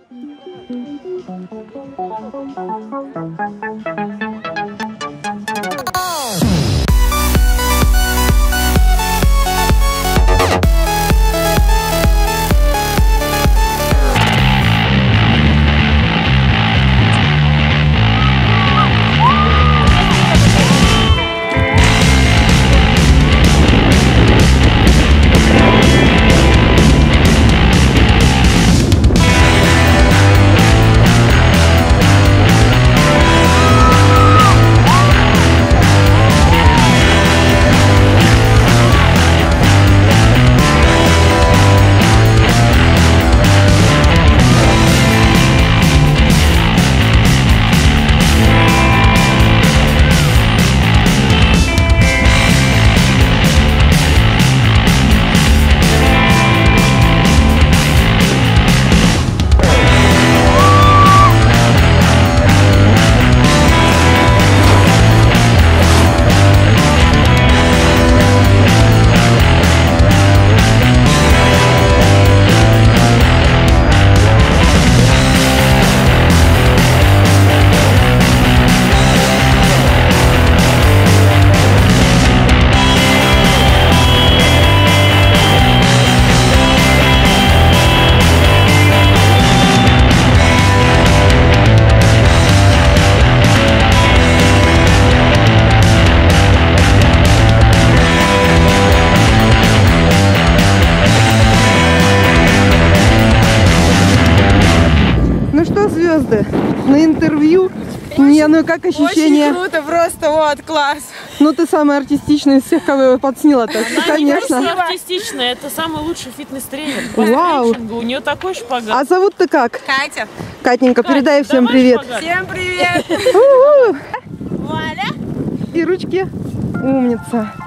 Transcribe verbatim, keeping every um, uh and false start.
Звезды на интервью. Не, ну как ощущение? Очень круто, просто вот, класс. Ну ты самая артистичная из всех, кого я подсняла, так что, конечно. Она не артистичная, это самый лучший фитнес-тренер. Вау. У нее такой шпагат. А зовут-то как? Катя. Катенька, Катя, передай всем давай привет. шпагат. Всем привет. У-у. Валя. И ручки. Умница.